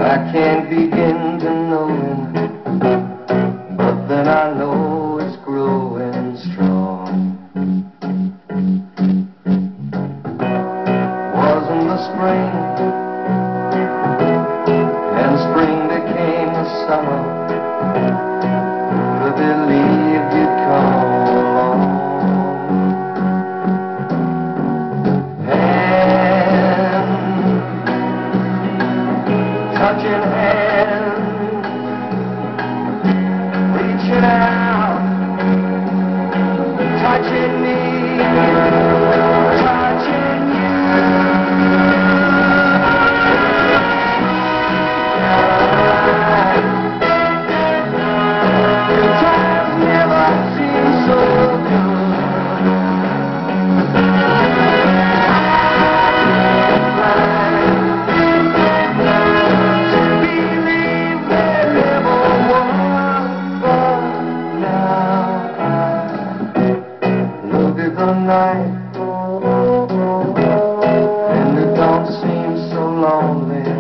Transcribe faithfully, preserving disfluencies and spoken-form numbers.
I can't begin to know it, but then I know it's growing strong. Wasn't the spring, and spring became the summer. Who'd have believed you'd come along? Touching hands, reaching out, touching me, touching you. Times never seem so good. The night, and it don't seem so lonely.